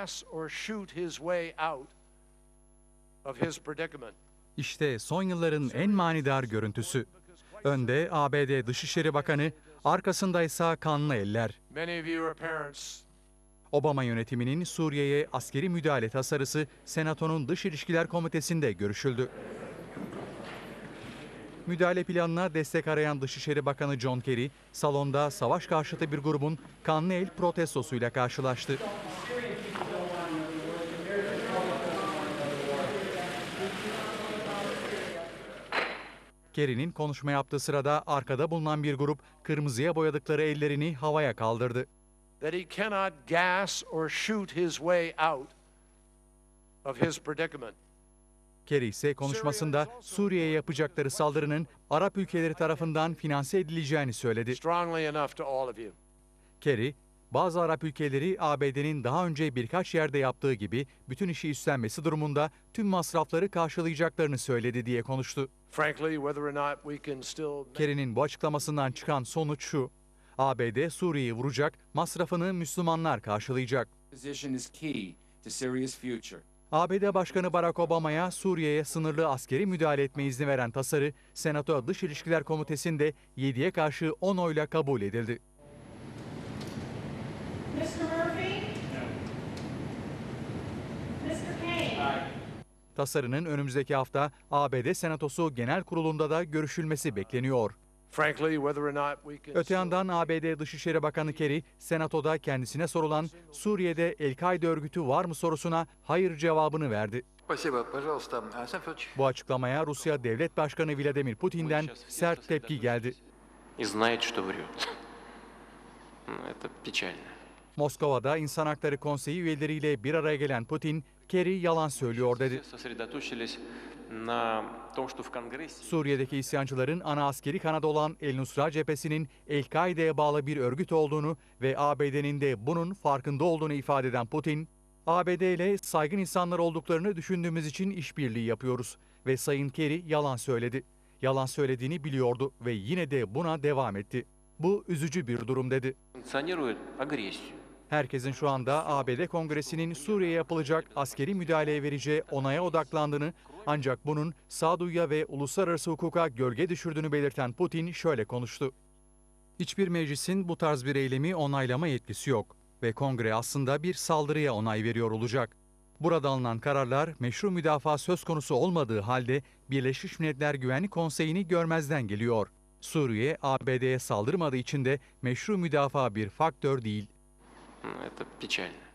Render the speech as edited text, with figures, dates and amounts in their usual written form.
gas or shoot his way out of his predicament. İşte son yılların en manidar görüntüsü. Önde ABD Dışişleri Bakanı, arkasında ise kanlı eller. Many of you are parents. Obama yönetiminin Suriye'ye askeri müdahale tasarısı Senato'nun Dış İlişkiler Komitesi'nde görüşüldü. Müdahale planına destek arayan Dışişleri Bakanı John Kerry, salonda savaş karşıtı bir grubun kanlı el protestosuyla karşılaştı. Kerry'nin konuşma yaptığı sırada arkada bulunan bir grup kırmızıya boyadıkları ellerini havaya kaldırdı. That he cannot gas or shoot his way out of his predicament. Kerry ise konuşmasında Suriye'ye yapacakları saldırının Arap ülkeleri tarafından finanse edileceğini söyledi. Strongly enough to all of you. Kerry, bazı Arap ülkeleri ABD'nin daha önce birkaç yerde yaptığı gibi bütün işi üstlenmesi durumunda tüm masrafları karşılayacaklarını söyledi diye konuştu. Frankly, whether or not we can still Kerry'nin bu açıklamasından çıkan sonuç şu: ABD Suriye'yi vuracak, masrafını Müslümanlar karşılayacak. ABD Başkanı Barack Obama'ya Suriye'ye sınırlı askeri müdahale etme izni veren tasarı Senato Dış İlişkiler Komitesi'nde 7'ye karşı 10 oyla kabul edildi. Tasarının önümüzdeki hafta ABD Senatosu Genel Kurulu'nda da görüşülmesi bekleniyor. frankly whether or not we can Öte yandan ABD Dışişleri Bakanı Kerry, Senato'da kendisine sorulan Suriye'de El-Kaide örgütü var mı sorusuna hayır cevabını verdi. Bu açıklamaya Rusya Devlet Başkanı Vladimir Putin'den sert tepki geldi. Moskova'da İnsan Hakları Konseyi üyeleriyle bir araya gelen Putin, Kerry yalan söylüyor dedi. Suriye'deki isyancıların ana askeri kanadı olan El-Nusra cephesinin El-Kaide'ye bağlı bir örgüt olduğunu ve ABD'nin de bunun farkında olduğunu ifade eden Putin, ABD ile saygın insanlar olduklarını düşündüğümüz için işbirliği yapıyoruz ve Sayın Kerry yalan söyledi. Yalan söylediğini biliyordu ve yine de buna devam etti. Bu üzücü bir durum dedi. Herkesin şu anda ABD Kongresi'nin Suriye'ye yapılacak askeri müdahaleye vereceği onaya odaklandığını, ancak bunun sağduyuya ve uluslararası hukuka gölge düşürdüğünü belirten Putin şöyle konuştu. Hiçbir meclisin bu tarz bir eylemi onaylama yetkisi yok ve Kongre aslında bir saldırıya onay veriyor olacak. Burada alınan kararlar meşru müdafaa söz konusu olmadığı halde Birleşmiş Milletler Güvenlik Konseyi'ni görmezden geliyor. Suriye, ABD'ye saldırmadığı için de meşru müdafaa bir faktör değil. Это печально.